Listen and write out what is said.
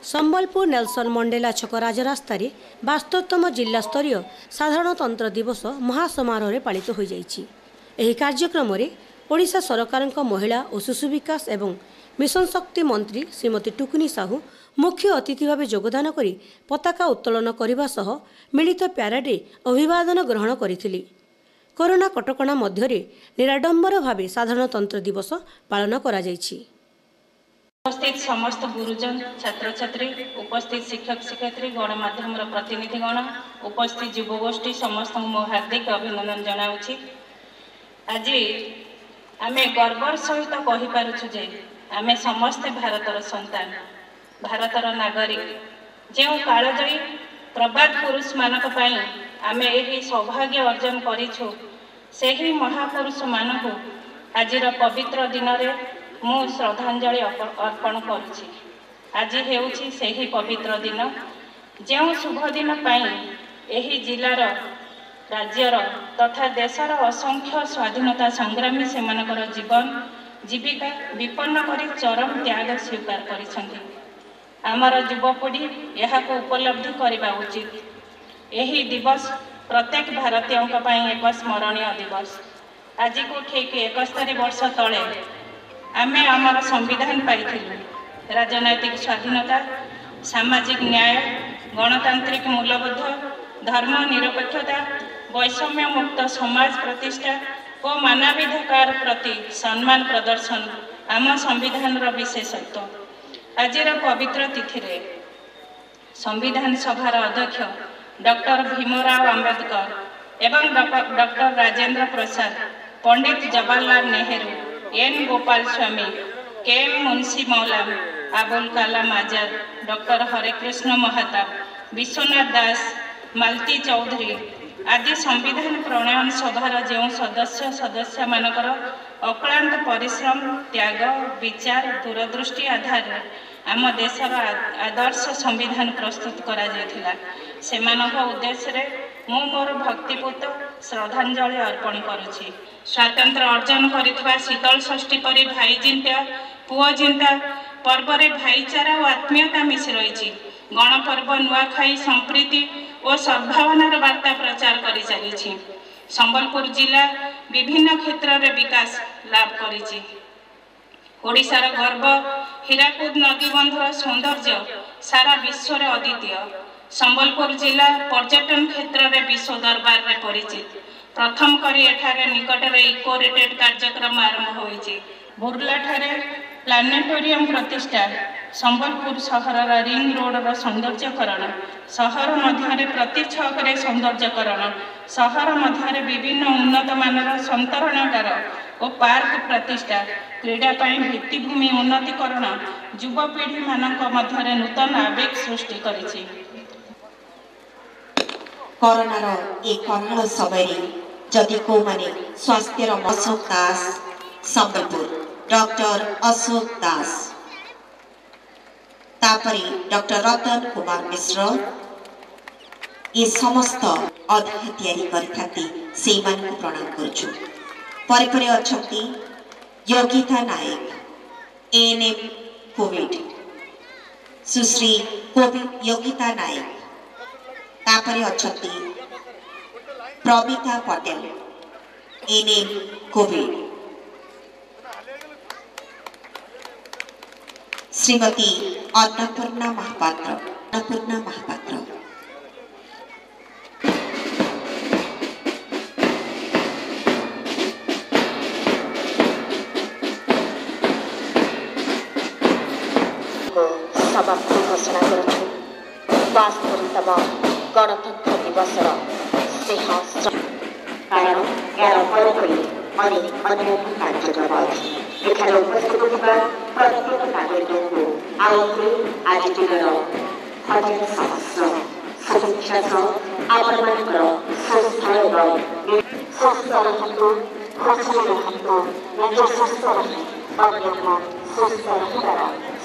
Sambalpur Nelson Mandela छक राजरास्तार वास्तवतम जिला स्तरीय साधारणतंत्र दिवस महासमारोह पालित हो जाइए। कार्यक्रम में ओडिशा सरकार महिला और शिशु विकास एवं मिशन शक्ति मंत्री श्रीमती टुकुनी साहू मुख्य अतिथि भाव योगदान कर पताका उत्तोलन करने सह मिलित प्यारेड अभिवादन ग्रहण करथिले। कोरोना कटकणा मध्य निराडंबर भाव साधारणतंत्र दिवस पालन करा जाइछि। उपस्थित समस्त गुरुजन छात्र छात्री उपस्थित शिक्षक शिक्षयित्री गणमाध्यम प्रतिनिधिगण उपस्थित युवगोष्ठी समस्त मो हार्दिक अभिनंदन जनाऊँगी। आज आमे गर्वर सहित कहि पारुछु जे आमे समस्त भारतर संतान भारतर नागरिक जो कालजयी प्रबाद पुरुष मानक पई आमे एही सौभाग्य अर्जन करिछु सेही महापुरुष मानकु आजिर पवित्र दिन रे मु श्रद्धांजलि अर्पण करुछि। आज हेउछि सेही पवित्र दिन जो शुभ दिन पाई एही जिलार राज्यर तथा देशर असंख्य स्वाधीनता संग्रामी सेमानकर जीवन जीविका विपन्न करी चरम त्याग स्वीकार करिसंति। आमर युवपीढ़ी यह उपलब्धि करने उचित। यही दिवस प्रत्येक भारतीयों एक स्मरणीय दिवस। आज को ठीक 71 वर्ष तले आमे आमर संविधान पाइथिलु। राजनैतिक स्वाधीनता, सामाजिक न्याय, गणतांत्रिक मूल्यबोध, धर्म निरपेक्षता, वैषम्य मुक्त समाज प्रतिष्ठा और मानवाधिकार प्रति सम्मान प्रदर्शन आम संविधान विशेषत्व। आजिर पवित्र तिथि रे संविधान सभार अध्यक्ष डॉक्टर भीमराव अंबेडकर एवं doctor Rajendra Prasad, Pandit Jawaharlal Nehru, N Gopalaswami, K Munshi Maulana, Abul Kalam Azad, doctor Harekrushna Mahatab, Biswanath Das, Malati Choudhury आदि संविधान प्रणयन सभार जो सदस्य मानकर अक्लांत परिश्रम त्याग विचार दूरदृष्टि आधार आम देशर आदर्श संविधान प्रस्तुत करा जायथिला। सेमानक उद्देश्य रे मु मोर भक्तिपूत श्रद्धांजलि अर्पण करुछि। स्वातंत्र अर्जन करितबा शीतल षष्ठी परि भाई चिंता पुओ चिंता पर्व रे भाईचारा और आत्मीयता मिशि रहिछि। गणपर्व नुआखाई संप्रीति और सद्भावनार वार्ता प्रचार करि चलिछि। संबलपुर जिला विभिन्न क्षेत्र रे विकास लाभ करिछि। ओडिशार गर्व हीराकुद नदी बंधर सौंदर्य सारा विश्व रे अद्वितीय। संबलपुर जिला पर्यटन क्षेत्र रे विश्व दरबार रे परिचित। प्रथम करी एठारे निकट रे इको रिट्रीट कार्यक्रम आरंभ होइछि। बुर्ला ठारे प्लानेटोरियम प्रतिष्ठा, संबलपुर सहर रिंग रोड सौंदर्यकरण, सहर मध्य प्रति छक सौंदर्यकरण, सहर मध्य विभिन्न उन्नत मानर संतरणागार और पार्क प्रतिष्ठा, क्रीड़ा भित्तिभूमि उन्नतीकरण युवपीढ़ी मानक मध्य नूतन आवेग सृष्टि करिछि। कोरोनार एक कराल समय जदि को माने स्वास्थ्यर अशोक दास, संबलपुर डॉक्टर अशोक दास, तापरी डॉक्टर रतन कुमार मिश्र ये समस्त अधा तैयारी करथाती से मान को प्रणाम करूछु। परे परे अछंती Yogita Nayak, ANM COVID, Sushri COVID Yogita Nayak, तापरे अछंती प्रमिता पटेल, एएनएम कोविड, श्रीमती अन्नपूर्णा महापात्र, समाप्त घोषणा करुछु। वास्तवतम गणतंत्र दिवस कारण यार परि अनेक अन्य कार्यक्रम अछि। एखाने उपस्थित होगा प्रत्येक नागरिकों को आउे आज दिनर हजार सहस्र समीक्षा आपणकर संस्था एवं स्वस्थ रहितो खुशी रहितो निज स्वस्थ रही अन्य स्वस्थ रहिबार